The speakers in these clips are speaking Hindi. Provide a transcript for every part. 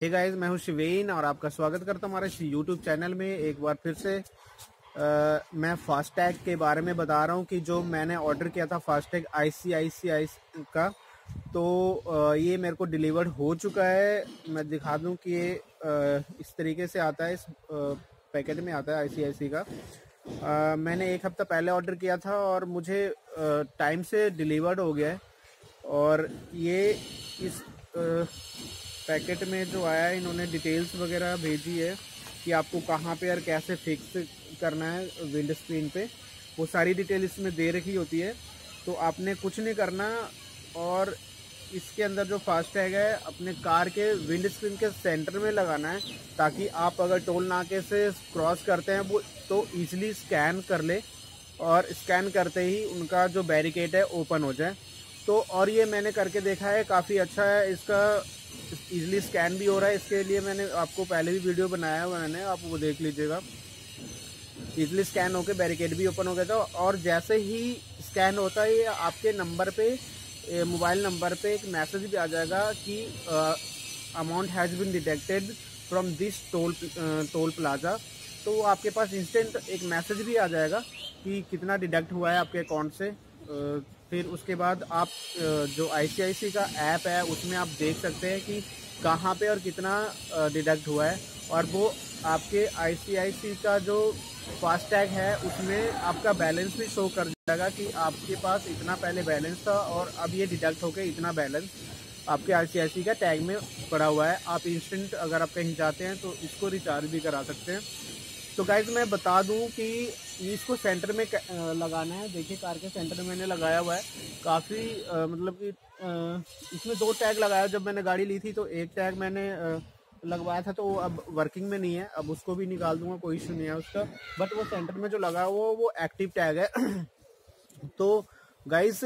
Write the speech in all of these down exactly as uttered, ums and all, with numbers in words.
हे गाइस, मैं हूं शिवेन और आपका स्वागत करता हूं हमारे इस यूट्यूब चैनल में। एक बार फिर से आ, मैं फास्टैग के बारे में बता रहा हूं कि जो मैंने ऑर्डर किया था फास्टैग आई सी आई सी आई का, तो आ, ये मेरे को डिलीवर्ड हो चुका है। मैं दिखा दूं कि ये आ, इस तरीके से आता है, इस पैकेट में आता है आई सी आई सी का। आ, मैंने एक हफ्ता पहले ऑर्डर किया था और मुझे टाइम से डिलीवर्ड हो गया है। और ये इस आ, पैकेट में जो आया है, इन्होंने डिटेल्स वगैरह भेजी है कि आपको कहाँ पे और कैसे फिक्स करना है विंड स्क्रीन पे। वो सारी डिटेल इसमें दे रखी होती है, तो आपने कुछ नहीं करना। और इसके अंदर जो फास्टैग है अपने कार के विंड स्क्रीन के सेंटर में लगाना है, ताकि आप अगर टोल नाके से क्रॉस करते हैं वो तो ईजिली स्कैन कर ले और स्कैन करते ही उनका जो बैरिकेड है ओपन हो जाए। तो और ये मैंने करके देखा है, काफ़ी अच्छा है, इसका इजीली स्कैन भी हो रहा है। इसके लिए मैंने आपको पहले भी वीडियो बनाया है, मैंने आप वो देख लीजिएगा। इजीली स्कैन होकर बैरिकेड भी ओपन हो गया था। और जैसे ही स्कैन होता है, ये आपके नंबर पे, मोबाइल नंबर पे एक मैसेज भी आ जाएगा कि amount has been detected from this toll toll plaza. तो आपके पास इंस्टेंट एक मैसेज भी आ जाएगा कि कितना डिडक्ट हुआ है आपके अकाउंट से। uh, फिर उसके बाद आप जो आई सी आई सी का ऐप है उसमें आप देख सकते हैं कि कहाँ पे और कितना डिडक्ट हुआ है। और वो आपके आई सी आई सी का जो फास्टैग है उसमें आपका बैलेंस भी शो कर जाएगा कि आपके पास इतना पहले बैलेंस था और अब ये डिडक्ट होकर इतना बैलेंस आपके आई सी आई सी का टैग में पड़ा हुआ है। आप इंस्टेंट अगर आप कहीं जाते हैं तो इसको रिचार्ज भी करा सकते हैं। तो गाइज मैं बता दूं कि इसको सेंटर में लगाना है। देखिए, कार के सेंटर में मैंने लगाया हुआ है। काफ़ी मतलब कि इसमें दो टैग लगाया। जब मैंने गाड़ी ली थी तो एक टैग मैंने आ, लगवाया था, तो वो अब वर्किंग में नहीं है। अब उसको भी निकाल दूंगा, कोई इशू नहीं है उसका। बट वो सेंटर में जो लगा हुआ वो एक्टिव टैग है। तो गाइज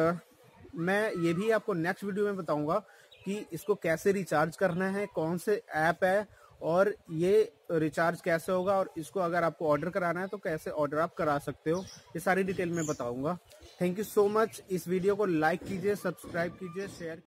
मैं ये भी आपको नेक्स्ट वीडियो में बताऊंगा कि इसको कैसे रिचार्ज करना है, कौन से ऐप है और ये रिचार्ज कैसे होगा, और इसको अगर आपको ऑर्डर कराना है तो कैसे ऑर्डर आप करा सकते हो। ये सारी डिटेल में बताऊंगा। Thank you so much. इस वीडियो को लाइक कीजिए, सब्सक्राइब कीजिए, शेयर